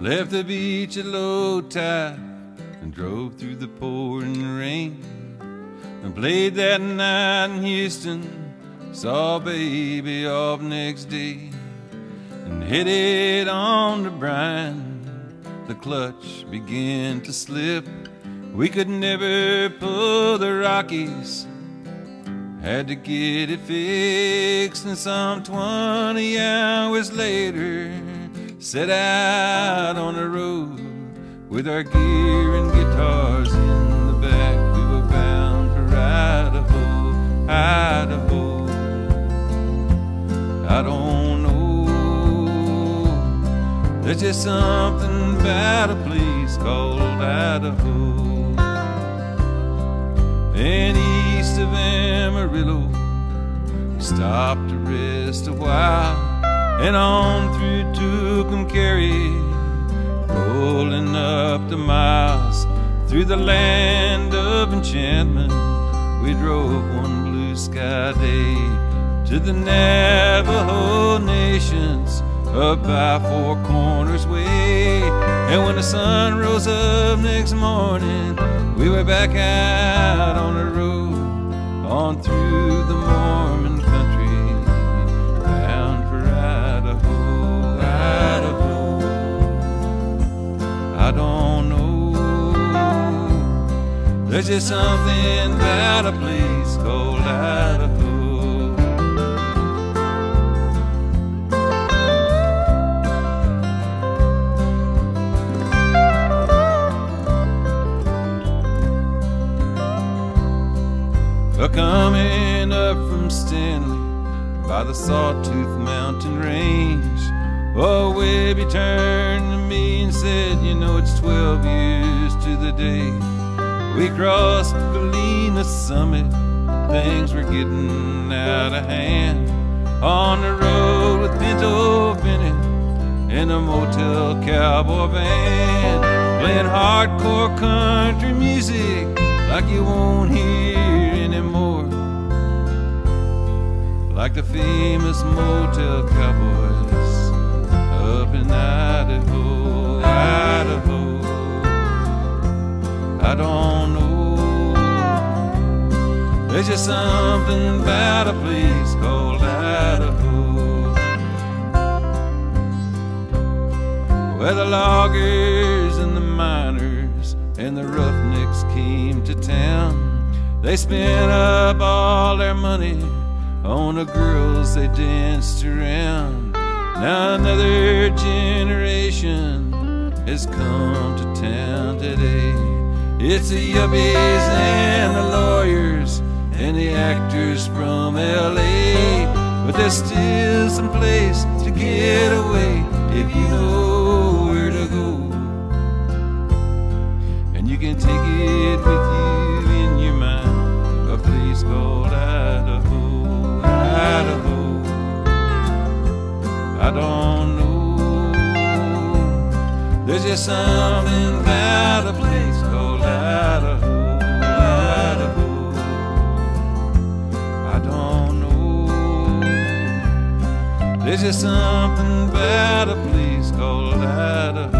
Left the beach at low tide and drove through the pouring rain. And played that night in Houston, saw baby off next day. And headed on to Bryan, the clutch began to slip. We could never pull the Rockies, had to get it fixed. And some 20 hours later, set out on the road with our gear and guitars in the back. We were bound for Idaho, Idaho. I don't know, there's just something about a place called Idaho. And east of Amarillo, we stopped to rest a while, and on through Tucumcari, rolling up the miles. Through the land of enchantment, we drove one blue sky day to the Navajo nations up by Four Corners Way. And when the sun rose up next morning, we were back out on the road, on through the Mormon country, bound for Idaho, Idaho. I don't know, there's just something about a place called Idaho. Coming up from Stanley by the Sawtooth Mountain Range, oh, Webby turned to me and said, you know, it's 12 years to the day we crossed Galena Summit. Things were getting out of hand on the road with Pinto Bennett and a Motel Cowboy band, playing hardcore country music like you won't hear anymore, like the famous Motel Cowboys up in Idaho, Idaho. I don't know, there's just something about a place called Idaho, where the loggers and the miners and the roughnecks came to town. They spent up all their money on the girls they danced around. Now another generation has come to town today. It's the yuppies and the lawyers and the actors from LA, but there's still some place to get away if you know where to go. And you can take it with you in your mind, a place called Idaho, Idaho. I don't know, there's just something about a place called Idaho, Idaho. I don't know, there's just something about a place called Idaho.